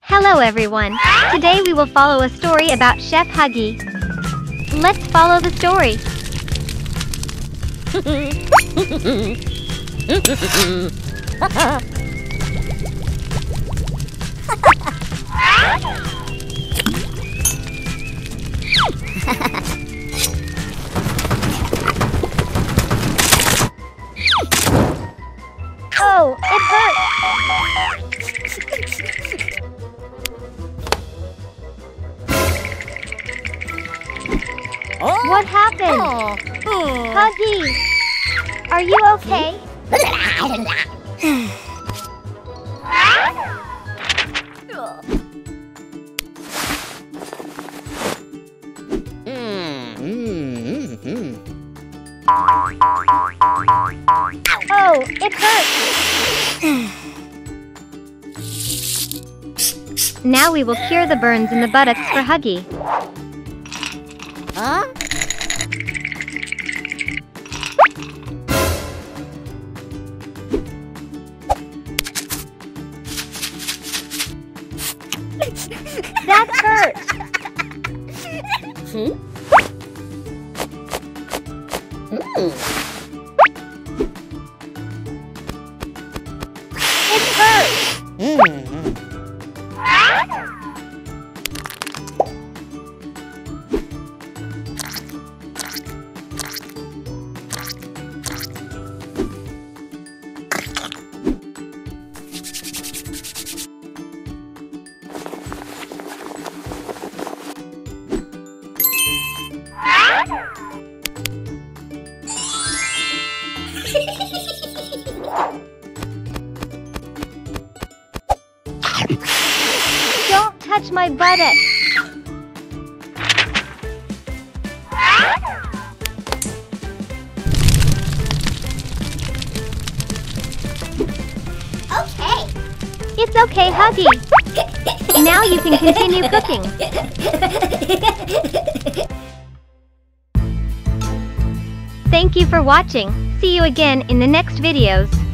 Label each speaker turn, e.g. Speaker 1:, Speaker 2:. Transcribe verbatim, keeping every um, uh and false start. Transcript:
Speaker 1: Hello everyone! Today we will follow a story about Chef Huggy. Let's follow the story. Oh, it hurts!
Speaker 2: Oh.
Speaker 1: What happened?
Speaker 2: Oh.
Speaker 1: Huggy! Are you okay? Oh, it hurts! Now we will cure the burns in the buttocks for Huggy.
Speaker 2: Huh?
Speaker 1: That hurt!
Speaker 2: Hmm? Mm.
Speaker 1: It hurts!
Speaker 2: Mm.
Speaker 1: Don't touch my buttock!
Speaker 2: Okay.
Speaker 1: It's okay, Huggy! Now you can continue cooking. Thank you for watching. See you again in the next videos.